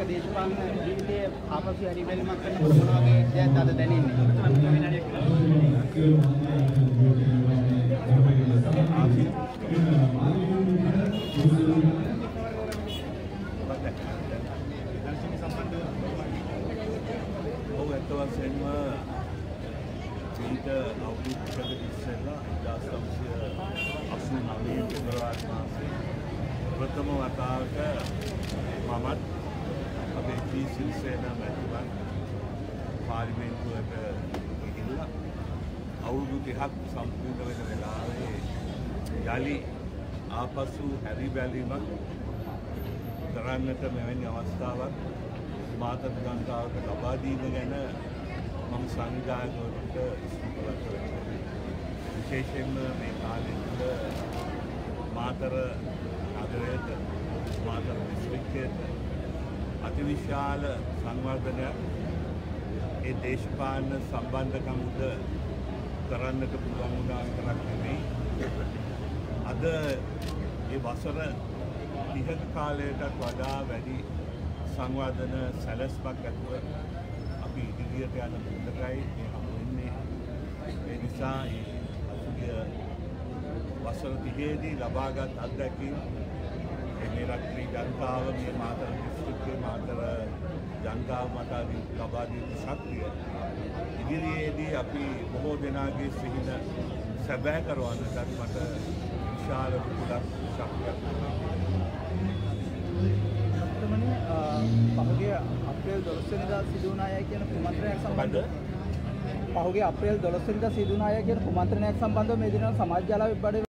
දේශපාලන ජීවිතයේ ආපසු හැරිවැල්මක් කරනකොට මොන වගේ දෙයක්ද අද දැනෙන්නේ? प्रथम वतावट ममत अभी सिरिसेना मैत्रिपाल पार्लिमेंट गිහිල්ලා අවුරුදු 30ක් සම්පූර්ණ වෙන වෙලාවේ යලි ආපසු හැරි බැලීමක් කරන්නට මෙවැනි අවස්ථාවක් මාතෘ ජනතාවට ලබා දීම ගැන මම සංවිධායකවරුන්ට ස්තුතිවන්ත වෙනවා. විශේෂයෙන්ම මේ කාලේ තුළ මාතර නගරයට මාතර දිස්ත්‍රික්කයට අතිවිශාල සංවර්ධනයක් ඒ දේශපාලන සම්බන්ධකම් උද කරන්නට පුළුවන් වුණා විතරක් නෙමෙයි අද මේ වසර 30ක කාලයටත් වඩා වැඩි සංවර්ධන සැලැස්මක් ඇතුව අපි ඉදිරියට යන මුදකයි මේ හමු වෙන්නේ. ඒ නිසා මේ වසර 30දී ලබාගත් අත්දැකීම් මේ රටේ ජනතාව මේ මාතර දිස්ත්‍රික්කයේ මාතර ජනතාව මත ලබා දී ශක්තිය ඉදිරියේදී අපි බොහෝ දෙනාගේ සිහින සැබෑ කරවන්නට මට විශාල කුලක් ශක්තියක් පහුගිය අප්‍රේල් 12 වෙනිදා සිදු වුණ අය කියන කුමන්ත්‍රණයක් සම්බන්ධව පහුගිය අප්‍රේල් 12 වෙනිදා සිදු වුණ අය කියන කුමන්ත්‍රණයක් සම්බන්ධව මේ දිනවල සමාජ ජාල වෙබ් අඩවිය